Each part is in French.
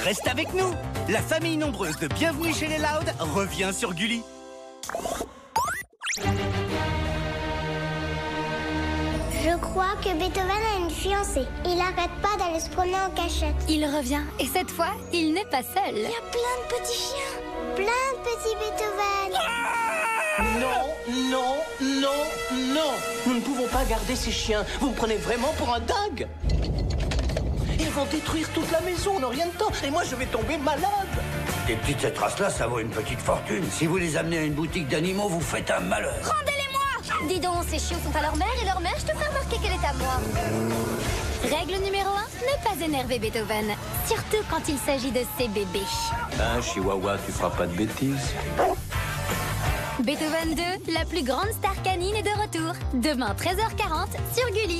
reste avec nous. La famille nombreuse de Bienvenue chez les Loud revient sur Gulli. Je crois que Beethoven a une fiancée. Il arrête pas d'aller se promener en cachette. Il revient, et cette fois, il n'est pas seul. Il y a plein de petits chiens. Plein de petits Beethoven. Non, non, non, non. Nous ne pouvons pas garder ces chiens. Vous me prenez vraiment pour un dingue. Ils vont détruire toute la maison en rien de temps. Et moi, je vais tomber malade. Des petites cette race-là, ça vaut une petite fortune. Si vous les amenez à une boutique d'animaux, vous faites un malheur. Rendez-les-moi! Dis donc, ces chiots sont à leur mère et leur mère, je te ferai remarquer qu'elle est à moi. Règle numéro 1, ne pas énerver Beethoven. Surtout quand il s'agit de ses bébés. Hein, Chihuahua, tu feras pas de bêtises. Beethoven 2, la plus grande star canine est de retour. Demain, 13h40, sur Gulli.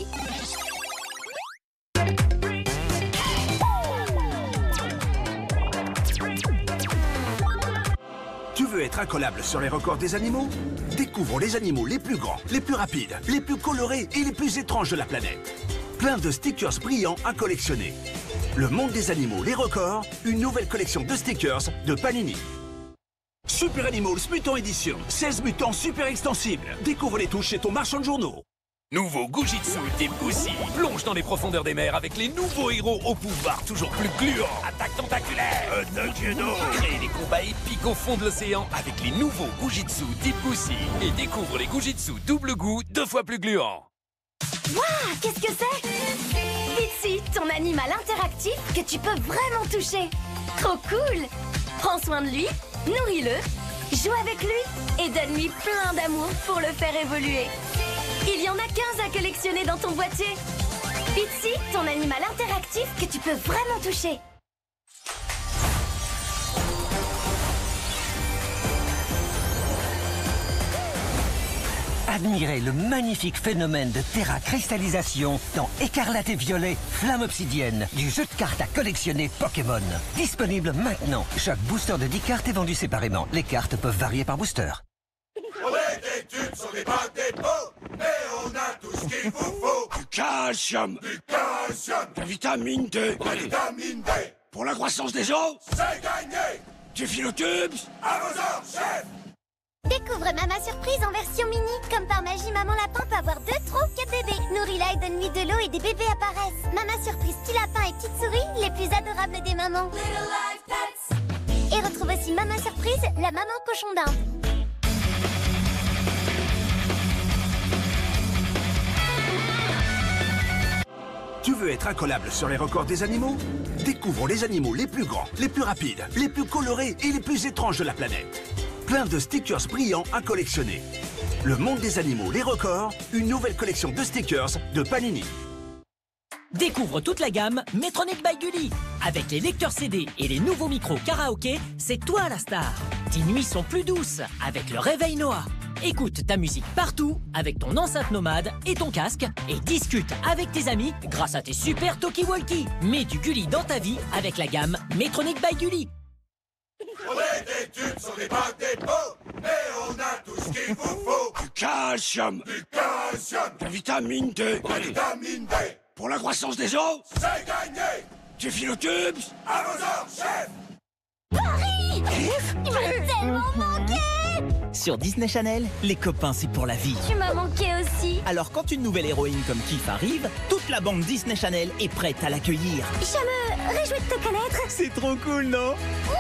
Tu veux être incollable sur les records des animaux? Découvre les animaux les plus grands, les plus rapides, les plus colorés et les plus étranges de la planète. Plein de stickers brillants à collectionner. Le monde des animaux, les records, une nouvelle collection de stickers de Panini. Super Animals Mutant Édition, 16 mutants super extensibles. Découvre les touches chez ton marchand de journaux. Nouveau Gujitsu Team Goosey plonge dans les profondeurs des mers avec les nouveaux héros au pouvoir toujours plus gluant. Attaque tentaculaire, crée des combats épiques au fond de l'océan avec les nouveaux Gujitsu Team Goosey. Et découvre les Gujitsu double goût 2 fois plus gluants. Waouh, qu'est-ce que c'est? Bitsy, ton animal interactif que tu peux vraiment toucher. Trop cool! Prends soin de lui, nourris-le, joue avec lui et donne-lui plein d'amour pour le faire évoluer. Il y en a 15 à collectionner dans ton boîtier. Bitsy, ton animal interactif que tu peux vraiment toucher. Admirez le magnifique phénomène de terracristallisation dans Écarlate et Violet, Flamme Obsidienne, du jeu de cartes à collectionner Pokémon. Disponible maintenant. Chaque booster de 10 cartes est vendu séparément. Les cartes peuvent varier par booster. On est des tubes sur les bacs des pots, mais on a tout ce qu'il vous faut. Du calcium, De la vitamine D, la vitamine D. pour la croissance des os, C'est gagné. du philotubes. À vos ordres, chef. Découvre Mama Surprise en version mini. Comme par magie, Maman Lapin peut avoir 2, 3 ou 4 bébés. Nourris-la et donne-lui de l'eau et des bébés apparaissent. Mama Surprise, petit lapin et petite souris, les plus adorables des mamans. Et retrouve aussi Mama Surprise, la maman cochon d'Inde. Tu veux être incollable sur les records des animaux? Découvre les animaux les plus grands, les plus rapides, les plus colorés et les plus étranges de la planète. Plein de stickers brillants à collectionner. Le monde des animaux, les records, une nouvelle collection de stickers de Panini. Découvre toute la gamme Metronic by Gulli. Avec les lecteurs CD et les nouveaux micros karaoké, c'est toi la star. Tes nuits sont plus douces avec le réveil Noah. Écoute ta musique partout avec ton enceinte nomade et ton casque et discute avec tes amis grâce à tes super talkie-walkie. Mets du Gulli dans ta vie avec la gamme Metronic by Gulli. On est des tubes sur les bacs des pots, mais on a tout ce qu'il vous faut. Du calcium, De la vitamine D, la vitamine D. pour la croissance des os, C'est gagné. du philotubes. À vos ordres, chef. Il m'a tellement manqué! Sur Disney Channel, les copains c'est pour la vie. Tu m'as manqué aussi. Alors quand une nouvelle héroïne comme Kif arrive, toute la bande Disney Channel est prête à l'accueillir. Je me réjouis de te connaître. C'est trop cool, non?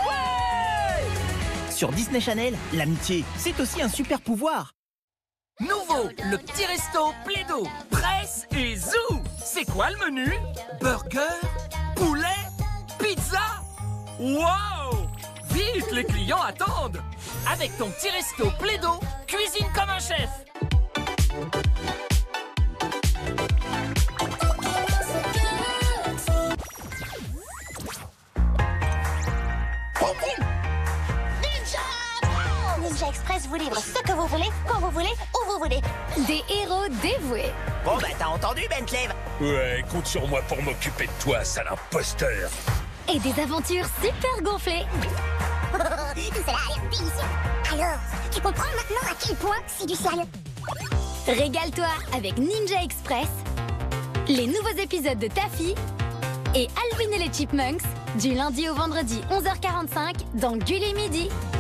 Sur Disney Channel, l'amitié, c'est aussi un super pouvoir. Nouveau, le petit resto Plaido. Presse et zou. C'est quoi le menu? Burger? Poulet? Pizza? Wow! Vite, les clients attendent. Avec ton petit resto Plaido, cuisine comme un chef. Ninja Express vous livre ce que vous voulez, quand vous voulez, où vous voulez. Des héros dévoués. Bon bah t'as entendu Bentley? Ouais, compte sur moi pour m'occuper de toi, sale imposteur. Et des aventures super gonflées. Tout cela a l'air délicieux. Alors, tu comprends maintenant à quel point c'est du sérieux. Régale-toi avec Ninja Express, les nouveaux épisodes de Taffy et Alvin et les Chipmunks Du lundi au vendredi, 11h45, dans Gulli Midi.